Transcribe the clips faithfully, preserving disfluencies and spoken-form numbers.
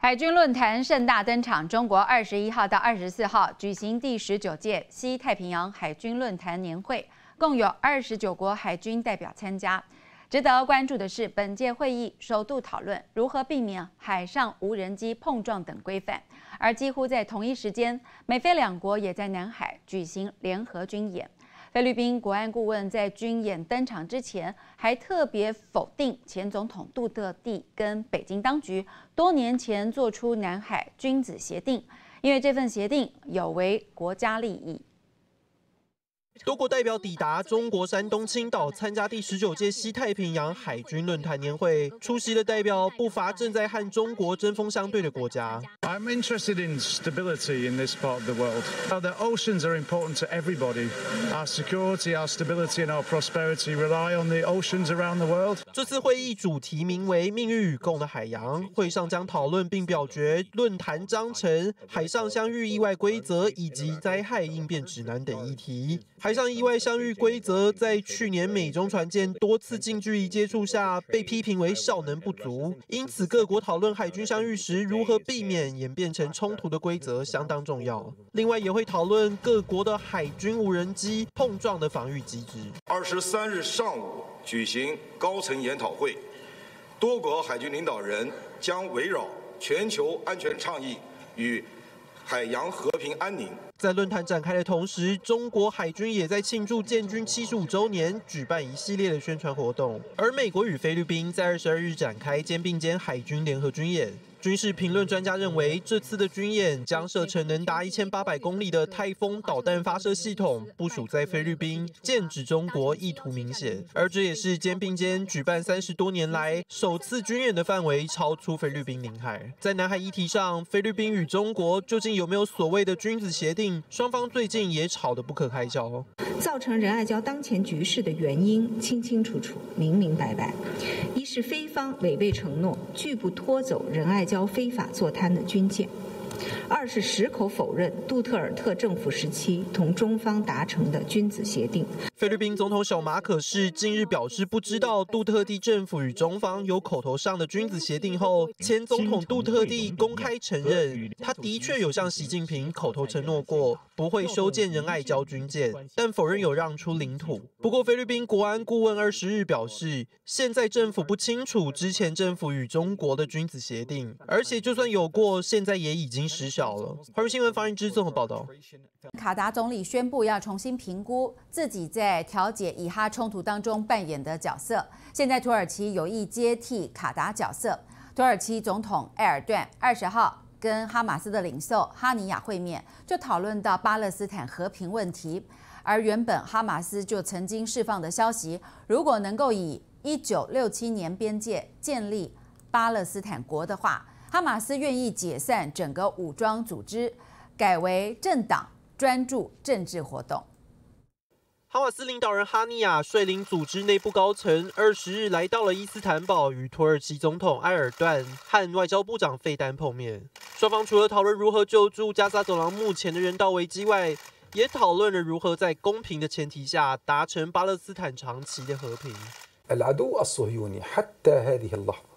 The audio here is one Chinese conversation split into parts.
海军论坛盛大登场，中国二十一号到二十四号举行第十九届西太平洋海军论坛年会，共有二十九国海军代表参加。值得关注的是，本届会议首度讨论如何避免海上无人机碰撞等规范，而几乎在同一时间，美菲两国也在南海举行联合军演。 菲律宾国安顾问在军演登场之前，还特别否定前总统杜特地跟北京当局多年前做出南海君子协定，因为这份协定有违国家利益。 多国代表抵达中国山东青岛参加第十九届西太平洋海军论坛年会，出席的代表不乏正在和中国针锋相对的国家。 I'm interested in stability in this part of the world. The oceans are important to everybody. Our security, our stability, and our prosperity rely on the oceans around the world. 这次会议主题名为“命运与共的海洋”，会上将讨论并表决论坛章程、海上相遇意外规则以及灾害应变指南等议题。 海上意外相遇规则在去年美中船舰多次近距离接触下被批评为效能不足，因此各国讨论海军相遇时如何避免演变成冲突的规则相当重要。另外也会讨论各国的海军无人机碰撞的防御机制。 二十三日上午举行高层研讨会，多国海军领导人将围绕全球安全倡议与海洋和平安宁。 在论坛展开的同时，中国海军也在庆祝建军七十五周年，举办一系列的宣传活动。而美国与菲律宾在二十二日展开肩并肩海军联合军演。军事评论专家认为，这次的军演将射程能达一千八百公里的泰风导弹发射系统部署在菲律宾，剑指中国意图明显。而这也是肩并肩举办三十多年来首次军演的范围超出菲律宾领海。在南海议题上，菲律宾与中国究竟有没有所谓的君子协定？ 双方最近也吵得不可开交， 造成仁爱礁当前局势的原因清清楚楚、明明白白。一是菲方违背承诺，拒不拖走仁爱礁非法坐滩的军舰；二是矢口否认杜特尔特政府时期同中方达成的君子协定。 菲律宾总统小马可是近日表示不知道杜特地政府与中方有口头上的君子协定后，前总统杜特地公开承认，他的确有向习近平口头承诺过。 不会修建仁爱礁军舰，但否认有让出领土。不过，菲律宾国安顾问二十日表示，现在政府不清楚之前政府与中国的君子协定，而且就算有过，现在也已经失效了。华语新闻方云之综合报道。 卡达总理宣布要重新评估自己在调解以哈冲突当中扮演的角色。现在土耳其有意接替卡达角色。土耳其总统埃尔段二十号 跟哈马斯的领袖哈尼亚会面，就讨论到巴勒斯坦和平问题。而原本哈马斯就曾经释放的消息，如果能够以一九六七年边界建立巴勒斯坦国的话，哈马斯愿意解散整个武装组织，改为政党，专注政治活动。 哈马斯领导人哈尼亚率领组织内部高层，二十日来到了伊斯坦堡，与土耳其总统埃尔段和外交部长费丹碰面。双方除了讨论如何救助加沙走廊目前的人道危机外，也讨论了如何在公平的前提下达成巴勒斯坦长期的和平。 العدو الصهيوني حتى هذه اللحظة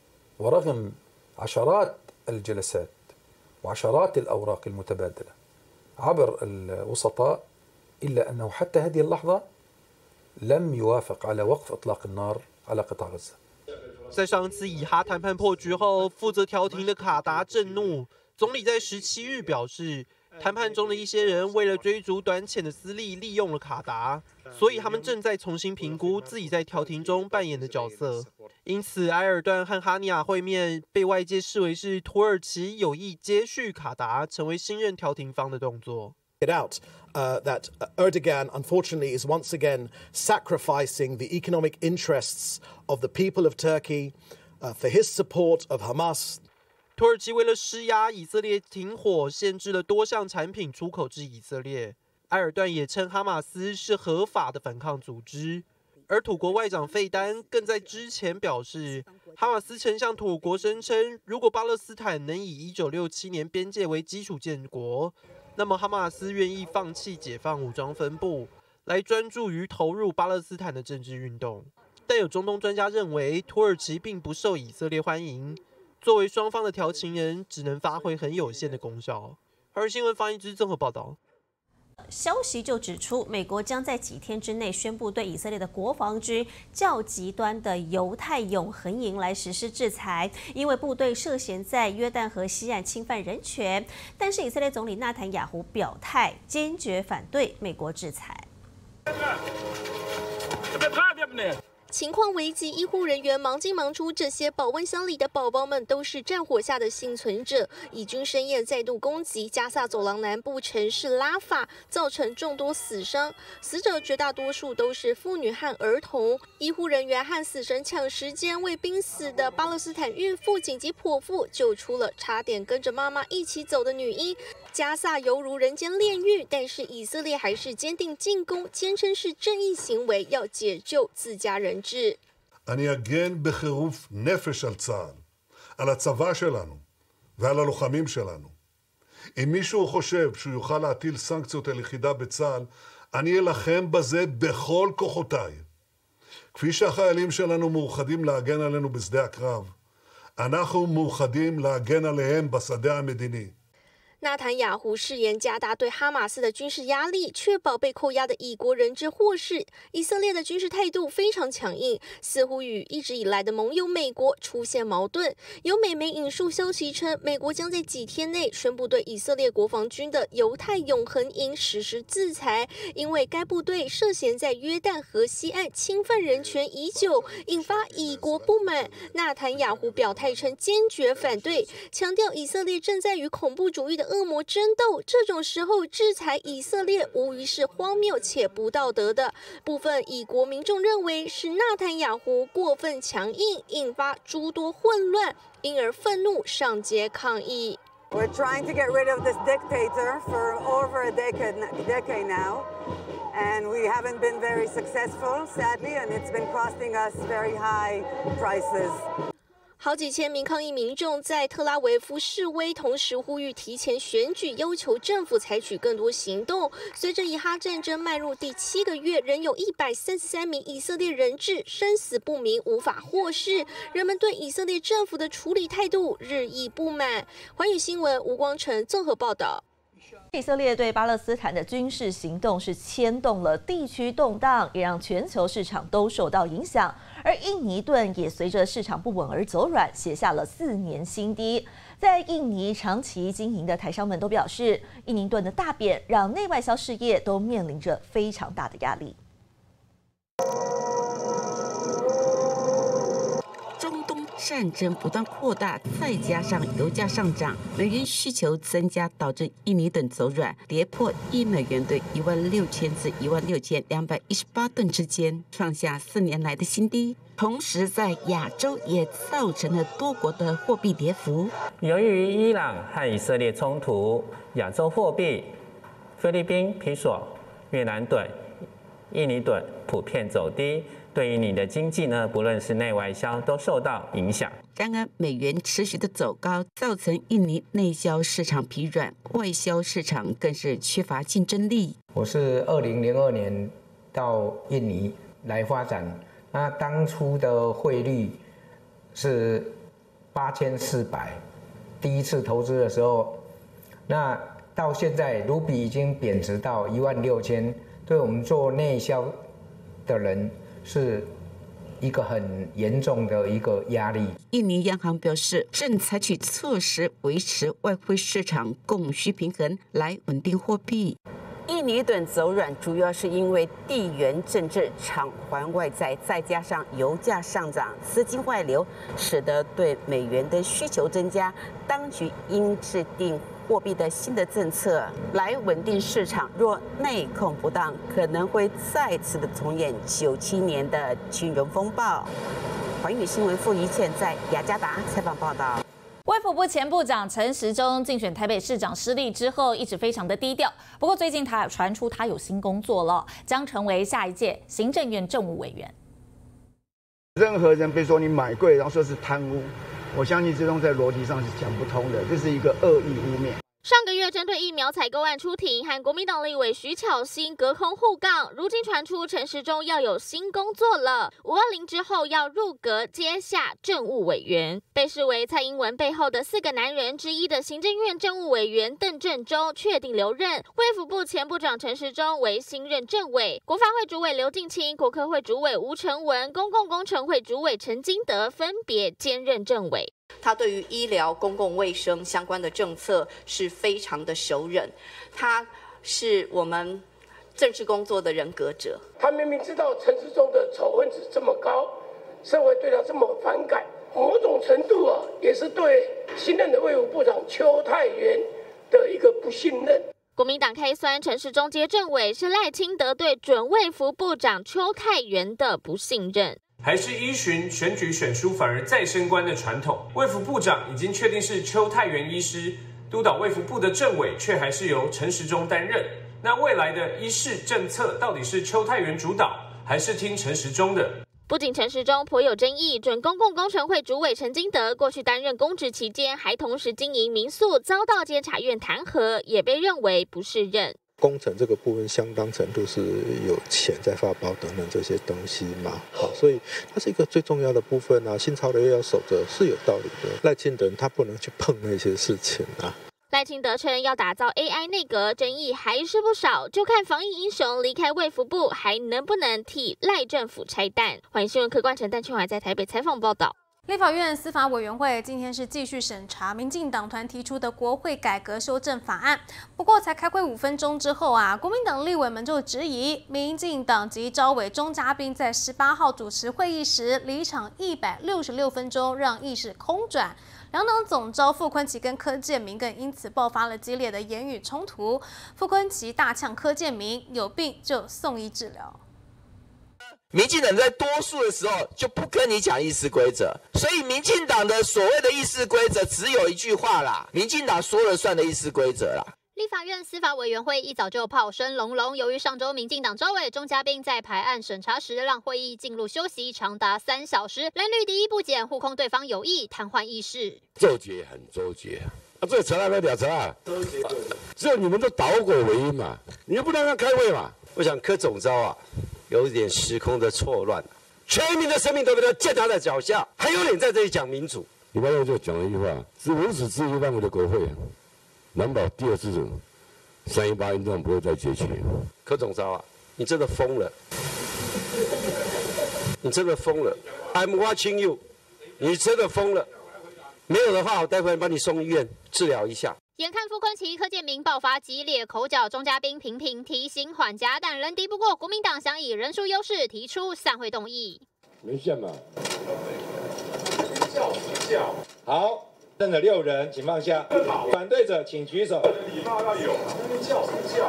ورغم عشرات الجلسات وعشرات الأوراق المتبادلة عبر الوسطاء إلا أنه حتى هذه اللحظة لم يوافق على وقف إطلاق النار على قطاع غزة. 在上次以哈谈判破局后，负责调停的卡达震怒，总理在十七日表示，谈判中的一些人为了追逐短浅的私利，利用了卡达，所以他们正在重新评估自己在调停中扮演的角色。因此，埃尔段和哈尼亚会面被外界视为是土耳其有意接续卡达成为新任调停方的动作。 It out uh, that Erdogan, unfortunately, is once again sacrificing the economic interests of the people of Turkey uh, for his support of Hamas. 土耳其为了施压以色列停火，限制了多项产品出口至以色列。埃尔段也称哈马斯是合法的反抗组织，而土国外长费丹更在之前表示，哈马斯曾向土国声称，如果巴勒斯坦能以一九六七年边界为基础建国。 那么，哈马斯愿意放弃解放武装分部，来专注于投入巴勒斯坦的政治运动。但有中东专家认为，土耳其并不受以色列欢迎， 作为双方的调情人，只能发挥很有限的功效。而新闻翻译之综合报道。 消息就指出，美国将在几天之内宣布对以色列的国防军较极端的犹太永恒营来实施制裁，因为部队涉嫌在约旦河西岸侵犯人权。但是以色列总理纳坦雅胡表态，坚决反对美国制裁。 情况危急，医护人员忙进忙出。这些保温箱里的宝宝们都是战火下的幸存者。以军深夜再度攻击加萨走廊南部城市拉法，造成众多死伤。死者绝大多数都是妇女和儿童。医护人员和死神抢时间，为濒死的巴勒斯坦孕妇紧急剖腹，救出了差点跟着妈妈一起走的女婴。加萨犹如人间炼狱，但是以色列还是坚定进攻，坚称是正义行为，要解救自家人质。 אני אגן בחירוף נפש על צה"ל, על הצבא שלנו ועל הלוחמים שלנו. אם מישהו חושב שהוא יוכל להטיל סנקציות על יחידה בצה"ל, אני אלחם בזה בכל כוחותיי. כפי שהחיילים שלנו מאוחדים להגן עלינו בשדה הקרב, אנחנו מאוחדים להגן עליהם בשדה המדיני. 纳坦雅胡誓言加大对哈马斯的军事压力，确保被扣押的以国人质获释。以色列的军事态度非常强硬，似乎与一直以来的盟友美国出现矛盾。有美媒引述消息称，美国将在几天内宣布对以色列国防军的犹太永恒营实施制裁，因为该部队涉嫌在约旦河西岸侵犯人权已久，引发以国不满。纳坦雅胡表态称坚决反对，强调以色列正在与恐怖主义的恶魔争斗，这种时候制裁以色列无疑是荒谬且不道德的。部分以国民众认为是纳坦雅胡过分强硬，引发诸多混乱，因而愤怒上街抗议。 We're trying to get rid of this dictator for over a decade, decade now, and we haven't been very successful, sadly, and it's been costing us very high prices. 好几千名抗议民众在特拉维夫示威，同时呼吁提前选举，要求政府采取更多行动。随着以哈战争迈入第七个月，仍有一百三十三名以色列人质生死不明，无法获释。人们对以色列政府的处理态度日益不满。寰宇新闻吴光成综合报道。 以色列对巴勒斯坦的军事行动是牵动了地区动荡，也让全球市场都受到影响。而印尼盾也随着市场不稳而走软，写下了四年新低。在印尼长期经营的台商们都表示，印尼盾的大贬让内外销事业都面临着非常大的压力。 中东战争不断扩大，再加上油价上涨，美元需求增加，导致印尼盾走软，跌破一美元兑一万六千至一万六千两百一十八吨之间，创下四年来的新低。同时，在亚洲也造成了多国的货币跌幅。 由于伊朗和以色列冲突，亚洲货币菲律宾比索、越南盾、印尼盾普遍走低。对于你的经济呢，不论是内外销都受到影响。 然而，美元持续的走高，造成印尼内销市场疲软，外销市场更是缺乏竞争力。 我是二零零二年到印尼来发展，那当初的汇率是八千四百，第一次投资的时候，那到现在卢比已经贬值到一万六千，对我们做内销的人是一个很严重的一个压力。 印尼央行表示，正采取措施维持外汇市场供需平衡，来稳定货币。印尼盾走软，主要是因为地缘政治偿还外债，再加上油价上涨、资金外流，使得对美元的需求增加。当局应制定货币的新的政策来稳定市场，若内控不当，可能会再次的重演九七年的金融风暴。寰宇新闻傅怡倩在雅加达采访报道。 卫福部前部长陈时中竞选台北市长失利之后，一直非常的低调。不过最近他传出他有新工作了，将成为下一届行政院政务委员。 任何人，比如说你买贵，然后说是贪污，我相信这种在逻辑上是讲不通的，这是一个恶意污蔑。 上个月针对疫苗采购案出庭，和国民党立委徐巧芯隔空互杠。如今传出陈时中要有新工作了，五二零之后要入阁接下政务委员。被视为蔡英文背后的四个男人之一的行政院政务委员邓正中确定留任，卫福部前部长陈时中为新任政委，国发会主委刘敬清、国科会主委吴成文、公共工程会主委陈金德分别兼任政委。 他对于医疗、公共卫生相关的政策是非常的熟稔，他是我们政治工作的人格者。 他明明知道陈时中的丑闻值这么高，社会对他这么反感，某种程度啊，也是对新任的卫福部长邱泰源的一个不信任。 国民党开酸陈时中接政委是赖清德对准卫福部长邱泰源的不信任。 还是依循选举选书反而再升官的传统，卫福部长已经确定是邱泰源医师，督导卫福部的政委却还是由陈时中担任。那未来的医事政策到底是邱泰源主导，还是听陈时中的？ 不仅陈时中颇有争议，准公共工程会主委陈金德过去担任公职期间，还同时经营民宿，遭到监察院弹劾，也被认为不适任。 工程这个部分相当程度是有钱在发包等等这些东西嘛，好，所以它是一个最重要的部分啊。新潮流要守着是有道理的，赖清德他不能去碰那些事情啊。 赖清德称要打造 A I 内阁，争议还是不少，就看防疫英雄离开卫福部还能不能替赖政府拆弹。欢迎新闻客观陈淡秋还在台北采访报道。 立法院司法委员会今天是继续审查民进党团提出的国会改革修正法案，不过才开会五分钟之后啊，国民党立委们就质疑民进党籍召委钟嘉宾在十八号主持会议时离场一百六十六分钟，让议事空转。两党总召傅崐萁跟柯建铭更因此爆发了激烈的言语冲突。傅崐萁大呛柯建铭有病就送医治疗。 民进党在多数的时候就不跟你讲议事规则，所以民进党的所谓的议事规则只有一句话啦，民进党说了算的议事规则啦。 立法院司法委员会一早就炮声隆隆，由于上周民进党召委钟嘉宾在排案审查时让会议进入休息长达三小时，蓝绿第一不减，互控对方有意瘫痪议事。 周结很周结啊，这扯来没了扯啊，周结对，只有你们都导果为因嘛，你又不让他开会嘛。 我想柯总召啊，有一点时空的错乱，全民的生命都被他践踏在脚下，还有脸在这里讲民主？ 礼拜六就讲了一句话，是无耻至于范围的国会，难保第二次三一八运动不会再崛起。 柯总召啊，你真的疯了，你真的疯了 ，I'm watching you， 你真的疯了。没有的话，我待会帮你送医院治疗一下。 眼看傅崐萁、柯建铭爆发激烈口角，钟嘉宾频频提醒缓颊，但仍敌不过国民党想以人数优势提出散会动议。 没线嘛？ 叫不叫？好，剩了六人，请放下。反对者请举手。礼貌要有，那边叫什么叫？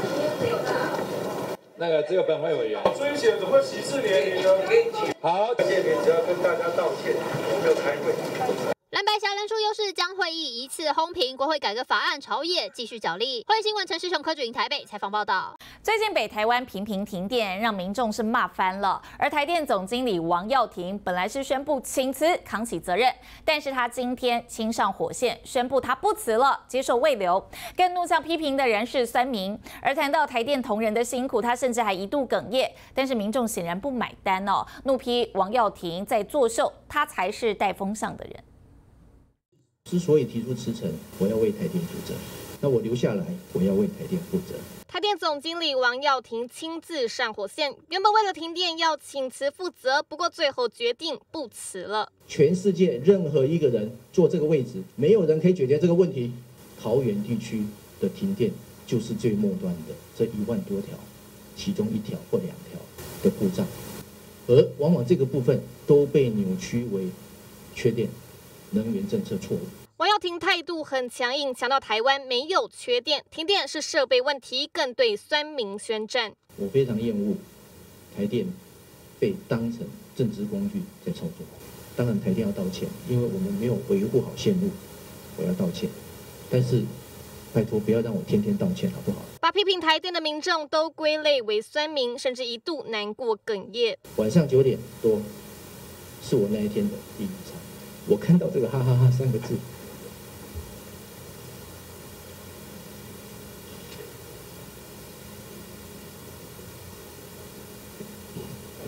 那个只有本会委员。追写怎么歧视联名呢？好，谢谢你，只要跟大家道歉，我没有开会。 蓝白侠人数优势将会议一次轰平，国会改革法案朝野继续角力。欢迎新闻陈时雄、柯主营台北采访报道。 最近北台湾频频停电，让民众是骂翻了。而台电总经理王耀庭本来是宣布请辞，扛起责任，但是他今天亲上火线，宣布他不辞了，接受慰留。更怒向批评的人是酸民。而谈到台电同仁的辛苦，他甚至还一度哽咽。但是民众显然不买单哦，怒批王耀庭在作秀，他才是带风向的人。 之所以提出辞呈，我要为台电负责；那我留下来，我要为台电负责。 台电总经理王耀庭亲自上火线，原本为了停电要请辞负责，不过最后决定不辞了。 全世界任何一个人坐这个位置，没有人可以解决这个问题。桃园地区的停电就是最末端的这一万多条，其中一条或两条的故障，而往往这个部分都被扭曲为缺电。能源政策错误。 王耀庭态度很强硬，强调台湾没有缺电，停电是设备问题，更对酸民宣战。 我非常厌恶台电被当成政治工具在操作。当然，台电要道歉，因为我们没有维护好线路，我要道歉。但是，拜托不要让我天天道歉，好不好？ 把批评台电的民众都归类为酸民，甚至一度难过哽咽。 晚上九点多，是我那一天的第一场。我看到这个“哈哈哈”三个字，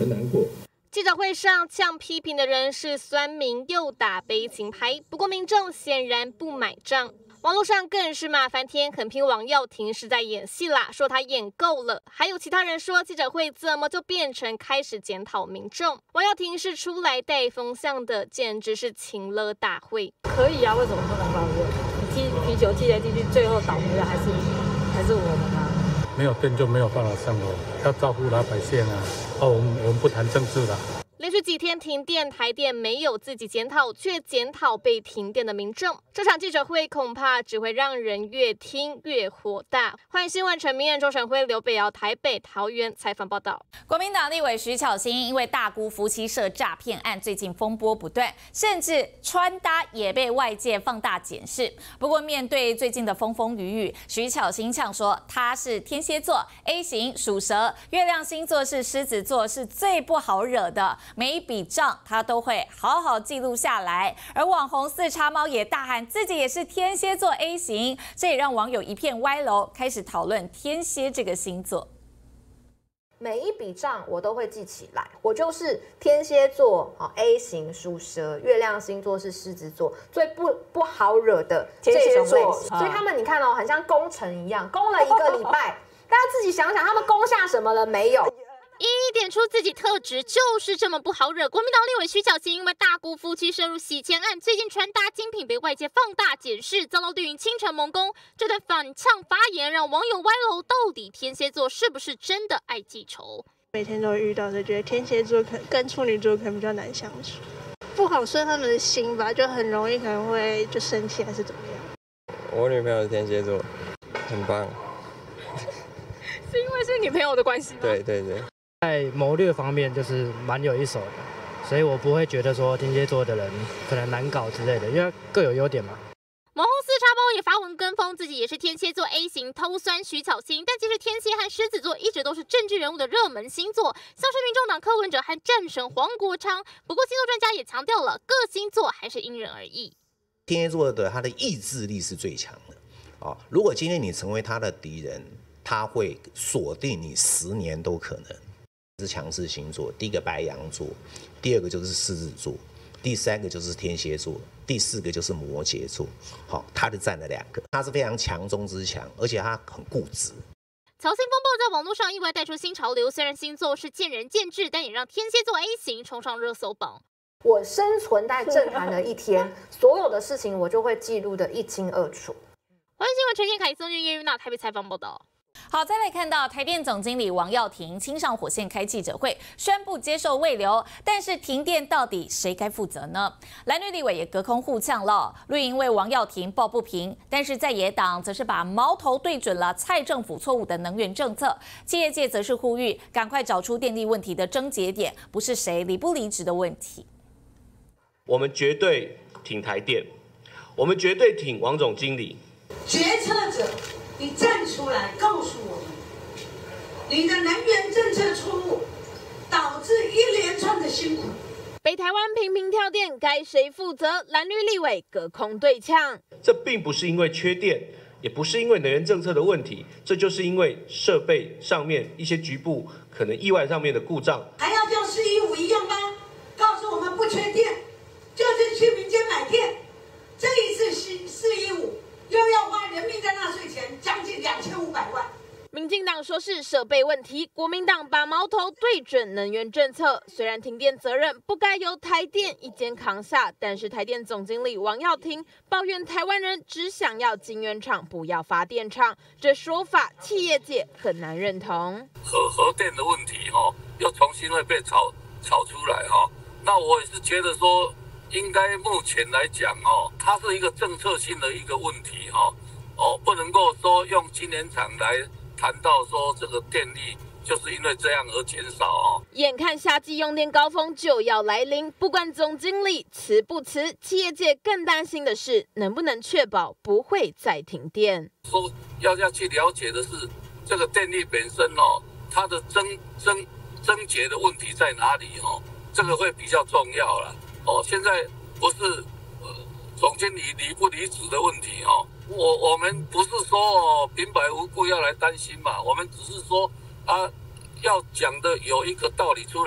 难过。 记者会上呛批评的人是酸民，又打悲情牌，不过民众显然不买账。网络上更是骂翻天，狠批王耀廷是在演戏啦，说他演够了。还有其他人说记者会怎么就变成开始检讨民众？王耀廷是出来带风向的，简直是情勒大会。 可以啊，为什么不能抱怨？你踢皮球踢来踢去，最后倒霉的还是还是我们啊！ 没有电就没有办法生活，要照顾老百姓啊！哦，我们我们不谈政治了。 连续几天停电，台电没有自己检讨，却检讨被停电的民众。这场记者会恐怕只会让人越听越火大。欢迎新闻陈明燕、周晨辉、刘北瑶台北、桃园采访报道。 国民党立委徐巧芯因为大姑夫妻社诈骗案，最近风波不断，甚至穿搭也被外界放大检视。不过面对最近的风风雨雨，徐巧芯呛说他是天蝎座 A 型属蛇，月亮星座是狮子座，是最不好惹的。每一笔账他都会好好记录下来，而网红四叉猫也大喊自己也是天蝎座 A 型，这也让网友一片歪楼，开始讨论天蝎这个星座。 每一笔账我都会记起来，我就是天蝎座 A 型属蛇，月亮星座是狮子座，最不不好惹的这种类型。所以他们你看哦，很像攻城一样，攻了一个礼拜，大家自己想想，他们攻下什么了没有？ 一一点出自己特质，就是这么不好惹。国民党立委徐巧芯因为大姑夫妻涉入洗钱案，最近穿搭精品被外界放大检视，遭到绿营清城猛攻。这段反呛发言让网友歪楼，到底天蝎座是不是真的爱记仇？ 每天都遇到，就觉得天蝎座可跟处女座可能比较难相处，不好顺他们的心吧，就很容易可能会就生气还是怎么样。 我女朋友是天蝎座，很棒。 是因为是女朋友的关系吗？ 对对对。 在谋略方面就是蛮有一手的，所以我不会觉得说天蝎座的人可能难搞之类的，因为各有优点嘛。 网红四叉猫也发文跟风，自己也是天蝎座 A 型，偷酸徐巧芯。但其实天蝎和狮子座一直都是政治人物的热门星座，像是民众党柯文哲和战神黄国昌。不过星座专家也强调了，各星座还是因人而异。 天蝎座的他的意志力是最强的哦，如果今天你成为他的敌人，他会锁定你十年都可能。是强势星座，第一个白羊座，第二个就是狮子座，第三个就是天蝎座，第四个就是摩羯座。好，他就占了两个，他是非常强中之强，而且他很固执。 巧芯风暴在网络上意外带出新潮流，虽然星座是见仁见智，但也让天蝎座 A 型冲上热搜榜。 我生存在政坛的一天，所有的事情我就会记录得一清二楚。 欢迎新闻陈彦凯、宋叶玉娜台北采访报道。 好，再来看到台电总经理王耀廷亲上火线开记者会，宣布接受慰留，但是停电到底谁该负责呢？蓝绿立委也隔空互呛了，绿营为王耀廷抱不平，但是在野党则是把矛头对准了蔡政府错误的能源政策，企业界则是呼吁赶快找出电力问题的症结点，不是谁离不离职的问题。 我们绝对挺台电，我们绝对挺王总经理。 决策者，你站出来告诉我们，你的能源政策错误导致一连串的辛苦。 北台湾频频跳电，该谁负责？蓝绿立委隔空对呛。 这并不是因为缺电，也不是因为能源政策的问题，这就是因为设备上面一些局部可能意外上面的故障。 还要像四一五一样吗？告诉我们不缺电，就是去民间买电。这一次是四一五。又要花人民的纳税钱将近两千五百万。 民进党说是设备问题，国民党把矛头对准能源政策。虽然停电责任不该由台电一肩扛下，但是台电总经理王耀廷抱怨台湾人只想要晶圆厂，不要发电厂，这说法企业界很难认同。 核核电的问题哈、哦，又重新会被炒炒出来哈、哦，那我也是觉得说。应该目前来讲哦，它是一个政策性的一个问题哈，哦，不能够说用晶圆厂来谈到说这个电力就是因为这样而减少哦。 眼看夏季用电高峰就要来临，不管总经理辞不辞，企业界更担心的是能不能确保不会再停电。 说要要去了解的是这个电力本身哦，它的症症症结的问题在哪里哦，这个会比较重要了。哦，现在不是呃总经理离不离职的问题哦，我我们不是说哦平白无故要来担心嘛，我们只是说啊要讲的有一个道理出来。 不管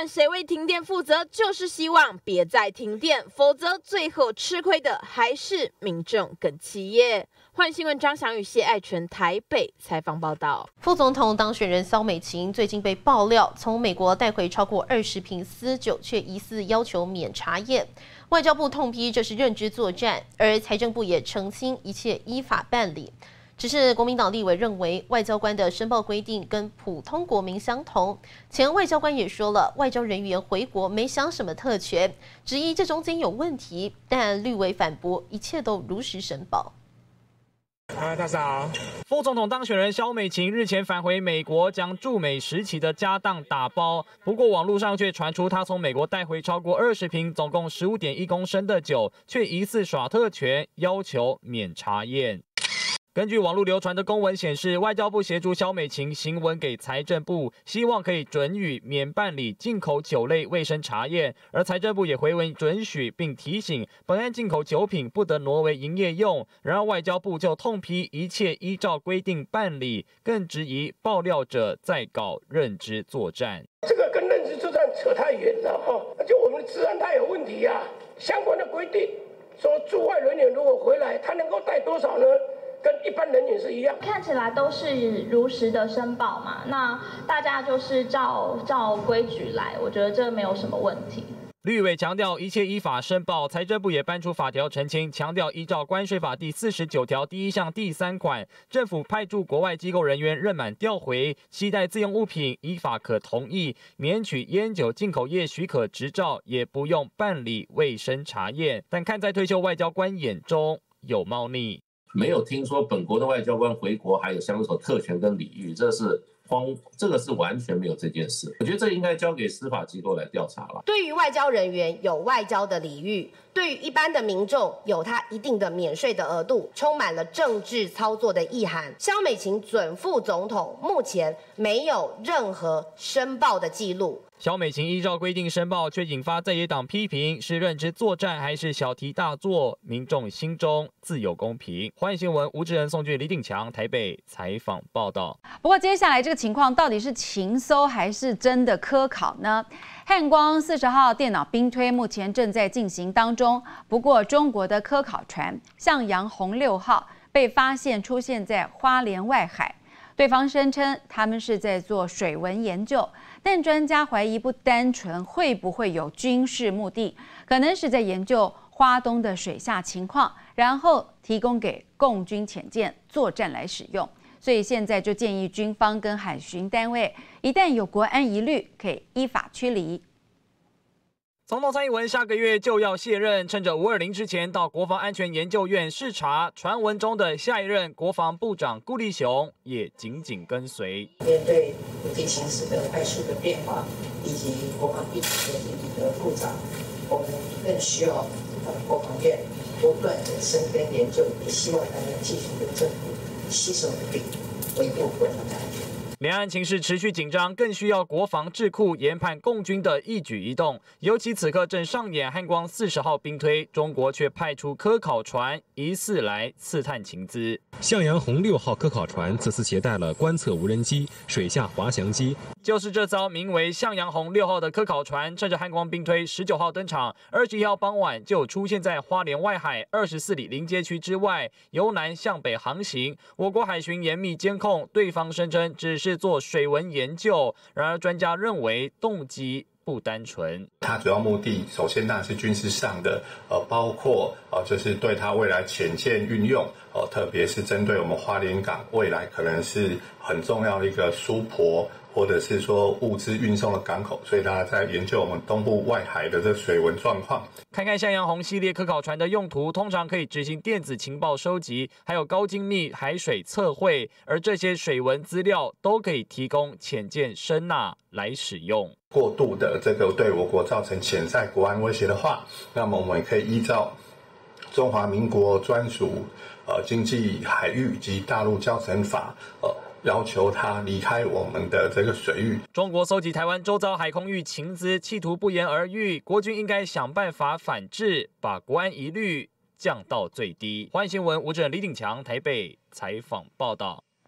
管谁为停电负责，就是希望别再停电，否则最后吃亏的还是民众跟企业。欢迎新闻张翔宇、谢爱纯台北采访报道。 副总统当选人萧美琴最近被爆料，从美国带回超过二十瓶私酒，却疑似要求免查验。外交部痛批这是认知作战，而财政部也澄清一切依法办理。只是国民党立委认为，外交官的申报规定跟普通国民相同。前外交官也说了，外交人员回国没享什么特权，质疑这中间有问题，但绿委反驳一切都如实申报。 啊，大嫂好。副总统当选人萧美琴日前返回美国，将驻美时期的家当打包。不过网络上却传出她从美国带回超过二十瓶，总共十五点一公升的酒，却疑似耍特权，要求免查验。根据网络流传的公文显示，外交部协助萧美琴行文给财政部，希望可以准予免办理进口酒类卫生查验，而财政部也回文准许，并提醒本案进口酒品不得挪为营业用。然而外交部就痛批一切依照规定办理，更质疑爆料者在搞认知作战。 这个跟认知作战扯太远了哈，就我们的治安太有问题呀、啊。相关的规定说，驻外人员如果回来，他能够带多少呢？跟一般人也是一样， 看起来都是如实的申报嘛，那大家就是照照规矩来，我觉得这没有什么问题。 绿委强调一切依法申报，财政部也搬出法条澄清，强调依照关税法第四十九条第一项第三款，政府派驻国外机构人员任满调回，携带自用物品依法可同意免取烟酒进口业许可执照，也不用办理卫生查验。但看在退休外交官眼中有猫腻。 没有听说本国的外交官回国还有享有特权跟礼遇，这是荒，这个是完全没有这件事。我觉得这应该交给司法机构来调查了。 对于外交人员有外交的礼遇，对于一般的民众有他一定的免税的额度，充满了政治操作的意涵。萧美琴准副总统目前没有任何申报的记录。 萧美琴依照规定申报，却引发在野党批评，是认知作战还是小题大做？民众心中自有公平。欢迎新闻吴志仁、宋俊、李鼎强台北采访报道。 不过接下来这个情况到底是情搜还是真的科考呢？汉光四十号电脑兵推目前正在进行当中，不过中国的科考船向阳红六号被发现出现在花莲外海。对方声称他们是在做水文研究，但专家怀疑不单纯，会不会有军事目的？可能是在研究花东的水下情况，然后提供给共军潜舰作战来使用。所以现在就建议军方跟海巡单位，一旦有国安疑虑，可以依法驱离。 总统蔡英文下个月就要卸任，趁着五二零之前到国防安全研究院视察，传闻中的下一任国防部长顾立雄也紧紧跟随。 面对国际形势的快速的变化，以及国防一体的一个复杂，我们更需要呃国防院不断的深耕研究，也希望大家继续跟政府携手努力，维护国家的安全。 两岸情势持续紧张，更需要国防智库研判共军的一举一动。尤其此刻正上演汉光四十号兵推，中国却派出科考船疑似来刺探情资。 向阳红六号科考船此次携带了观测无人机、水下滑翔机， 就是这艘名为向阳红六号的科考船，趁着汉光兵推十九号登场，二十一号傍晚就出现在花莲外海二十四里临街区之外，由南向北航行。我国海巡严密监控，对方声称只是做水文研究，然而专家认为动机不单纯。 它主要目的，首先当然是军事上的，呃，包括呃，就是对它未来潜舰运用，呃，特别是针对我们花莲港未来可能是很重要的一个输泊，或者是说物资运送的港口，所以他在研究我们东部外海的这水文状况。 看看向阳红系列科考船的用途，通常可以执行电子情报收集，还有高精密海水测绘，而这些水文资料都可以提供潜舰声纳来使用。 过度的这个对我国造成潜在国安威胁的话，那么我们可以依照中华民国专属呃经济海域及大陆交乘法呃。要求他离开我们的这个水域。 中国搜集台湾周遭海空域情资，企图不言而喻。国军应该想办法反制，把国安疑虑降到最低。欢迎新闻吴志仁、李鼎强台北采访报道。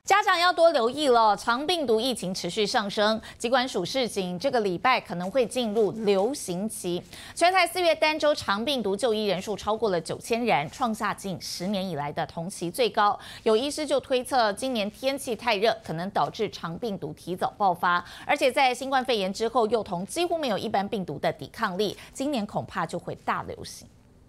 家长要多留意了，肠病毒疫情持续上升，疾管署示警，这个礼拜可能会进入流行期。全台四月单周肠病毒就医人数超过了九千人，创下近十年以来的同期最高。有医师就推测，今年天气太热，可能导致肠病毒提早爆发，而且在新冠肺炎之后，幼童几乎没有一般病毒的抵抗力，今年恐怕就会大流行。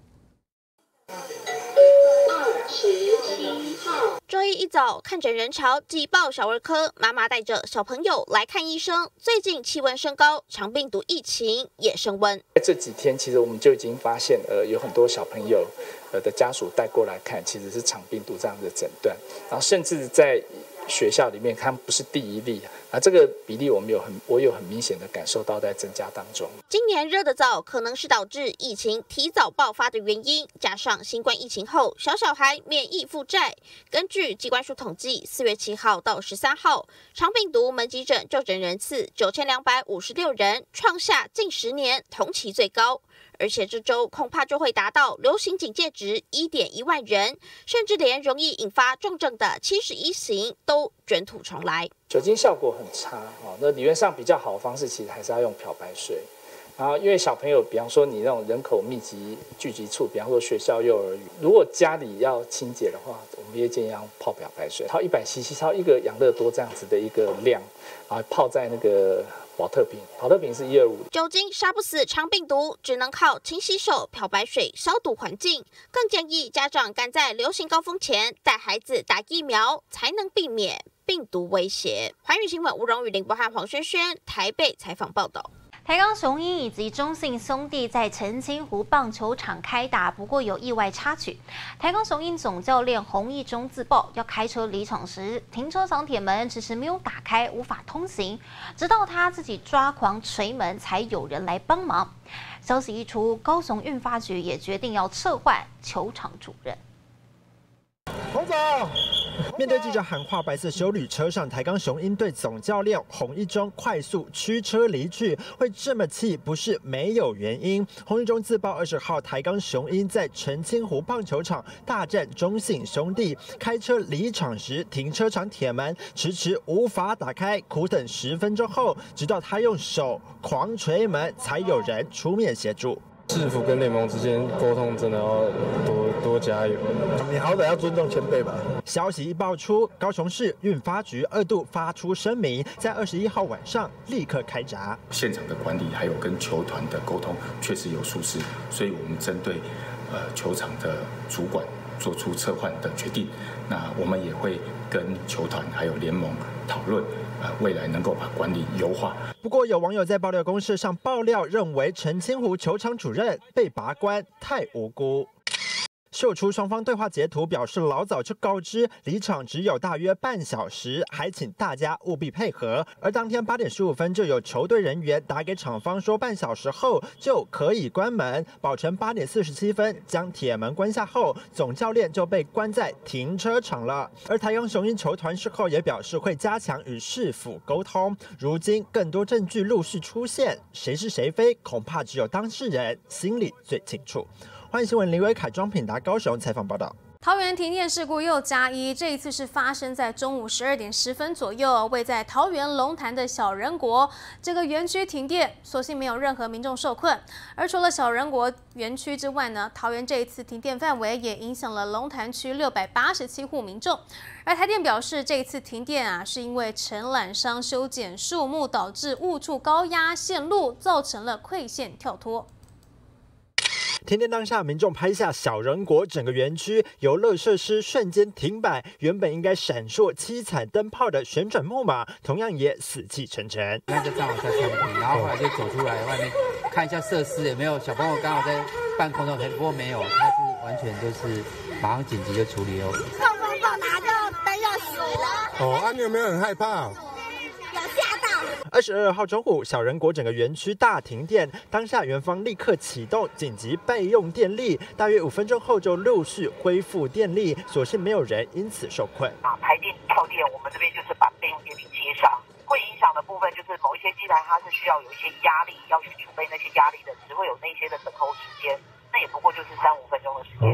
周一一早，看诊人潮挤爆小儿科，妈妈带着小朋友来看医生。最近气温升高，肠病毒疫情也升温。 这几天，其实我们就已经发现，呃，有很多小朋友，呃的家属带过来看，其实是肠病毒这样的诊断，然后甚至在学校里面，他们不是第一例啊，这个比例我们有很，我有很明显的感受到在增加当中。 今年热得早，可能是导致疫情提早爆发的原因，加上新冠疫情后，小小孩免疫负债。根据疾管署统计，四月七号到十三号，肠病毒门急诊就诊人次九千两百五十六人，创下近十年同期最高。而且这周恐怕就会达到流行警戒值 一点一万人，甚至连容易引发重症的七十一型都卷土重来。 酒精效果很差哦，那理论上比较好的方式其实还是要用漂白水。然后因为小朋友，比方说你那种人口密集聚集处，比方说学校、幼儿园，如果家里要清洁的话，我们也建议要泡漂白水，泡一百 C C， 泡一个养乐多这样子的一个量，然后泡在那个保特瓶，保特瓶是一二五。 酒精杀不死肠病毒，只能靠勤洗手、漂白水消毒环境。更建议家长赶在流行高峰前带孩子打疫苗，才能避免病毒威胁。环宇新闻吴荣宇、林博翰、黄轩轩台北采访报道。 台钢雄鹰以及中信兄弟在澄清湖棒球场开打，不过有意外插曲。台钢雄鹰总教练洪一中自曝，要开车离场时，停车场铁门迟迟没有打开，无法通行，直到他自己抓狂捶门，才有人来帮忙。消息一出，高雄运发局也决定要撤换球场主任。 洪总，面对记者喊话，白色休旅车上台钢雄鹰队总教练洪一中快速驱车离去，会这么气不是没有原因。洪一中自曝二十号台钢雄鹰在澄清湖棒球场大战中信兄弟，开车离场时停车场铁门迟迟无法打开，苦等十分钟后，直到他用手狂捶门，才有人出面协助。 市府跟联盟之间沟通真的要多多加油， 你好歹要尊重前辈吧。消息一爆出，高雄市运发局二度发出声明，在二十一号晚上立刻开闸。 现场的管理还有跟球团的沟通确实有疏失，所以我们针对呃球场的主管做出撤换的决定。那我们也会跟球团还有联盟讨论。呃，未来能够把管理优化。 不过，有网友在爆料公社上爆料，认为澄清湖球场主任被拔关太无辜。秀出双方对话截图，表示老早就告知离场只有大约半小时，还请大家务必配合。而当天八点十五分，就有球队人员打给厂方说，半小时后就可以关门。保成八点四十七分将铁门关下后，总教练就被关在停车场了。而台钢雄鹰球团事后也表示会加强与市府沟通。如今更多证据陆续出现，谁是谁非，恐怕只有当事人心里最清楚。欢迎新闻林伟凯、庄品达高雄采访报道。 桃园停电事故又加一，这一次是发生在中午十二点十分左右，位在桃园龙潭的小人国这个园区停电，所幸没有任何民众受困。而除了小人国园区之外呢，桃园这一次停电范围也影响了龙潭区六百八十七户民众。而台电表示，这一次停电啊，是因为承揽商修剪树木导致误触高压线路，造成了馈线跳脱。 停电当下，民众拍下小人国整个园区游乐设施瞬间停摆，原本应该闪烁七彩灯泡的旋转木马，同样也死气沉沉。 那就正好在餐厅，然后后来就走出来外面看一下设施有没有小朋友刚好在半空中，不过没有，他是完全就是马上紧急就处理哦。 碰碰碰，拿就灯要死了。 哦，啊，你有没有很害怕？ 有吓到。 二十二号中午，小人国整个园区大停电，当下园方立刻启动紧急备用电力，大约五分钟后就陆续恢复电力，所幸没有人因此受困。 啊，台电跳电，我们这边就是把备用电力接上。会影响的部分就是某一些机台它是需要有一些压力，要去储备那些压力的，只会有那些的等候时间，那也不过就是三五分钟的时间。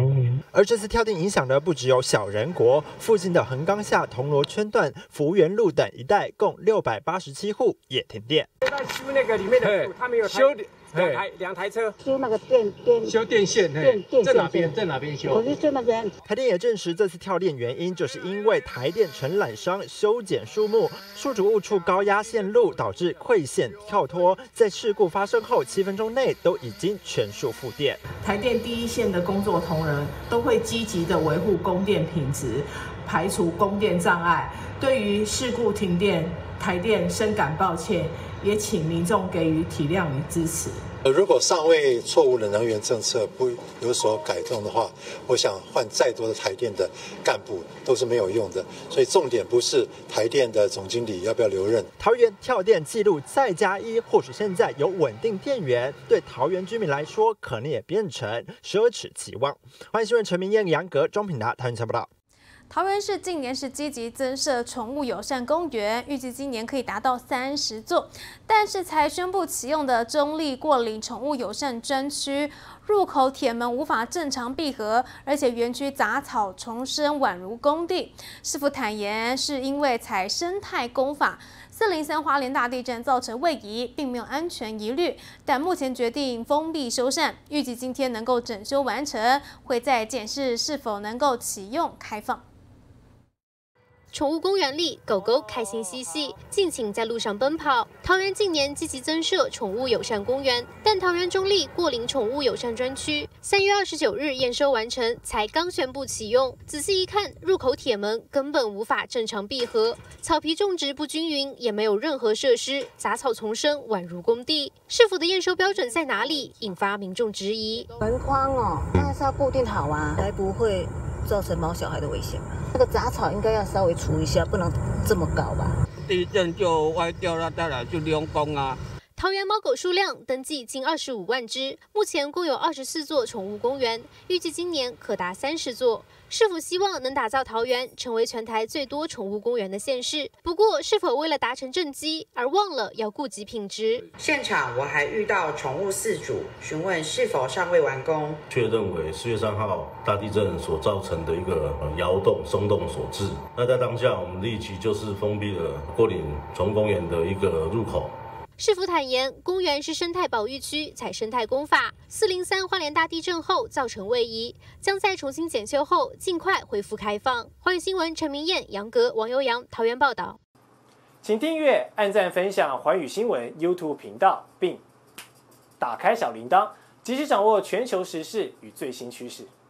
而这次跳电影响的不只有小人国，附近的横岗下、铜锣圈段、福源路等一带，共六百八十七户也停电。 在修那个里面的路，他们有修两台两台车修那个电电修电线， 电电在哪边？在哪边修？ 我是这么人。 台电也证实，这次跳电原因就是因为台电承揽商修剪树木，树主误触高压线路，导致溃线跳脱。在事故发生后七分钟内，都已经全数复电。 台电第一线的工作同仁都会积极的维护供电品质，排除供电障碍。对于事故停电，台电深感抱歉，也请民众给予体谅与支持。 如果尚未错误的能源政策不有所改动的话，我想换再多的台电的干部都是没有用的。所以重点不是台电的总经理要不要留任。 桃园跳电记录再加一，或许现在有稳定电源，对桃园居民来说，可能也变成奢侈期望。欢迎新闻陈明燕、杨格、庄品达，桃园采报道。 桃园市近年是积极增设宠物友善公园，预计今年可以达到三十座。但是才宣布启用的中立过岭宠物友善专区入口铁门无法正常闭合，而且园区杂草丛生，宛如工地。市府坦言，是因为采生态工法。四零三花莲大地震造成位移，并没有安全疑虑，但目前决定封闭修缮，预计今天能够整修完成，会再检视是否能够启用开放。 宠物公园里，狗狗开心嬉戏，尽情在路上奔跑。桃园近年积极增设宠物友善公园，但桃园中立过岭宠物友善专区三月二十九日验收完成，才刚宣布启用。仔细一看，入口铁门根本无法正常闭合，草皮种植不均匀，也没有任何设施，杂草丛生，宛如工地。市府的验收标准在哪里？引发民众质疑。 门框哦，当然是要固定好啊，才不会造成毛小孩的危险。那个杂草应该要稍微除一下，不能这么高吧？ 地震就歪掉了，再来就溜工啊。 桃园猫狗数量登记近二十五万只，目前共有二十四座宠物公园，预计今年可达三十座。市府希望能打造桃园成为全台最多宠物公园的县市，不过是否为了达成政绩而忘了要顾及品质？ 现场我还遇到宠物饲主询问是否尚未完工， 确认为四月三号大地震所造成的一个摇动松动所致。那在当下，我们立即就是封闭了过岭宠物公园的一个入口。 市府坦言，公园是生态保育区，采生态工法。四零三花莲大地震后造成位移，将在重新检修后尽快恢复开放。欢迎新闻陈明燕、杨格、王悠扬桃园报道。 请订阅、按赞、分享寰宇新闻 YouTube 频道，并打开小铃铛，及时掌握全球时事与最新趋势。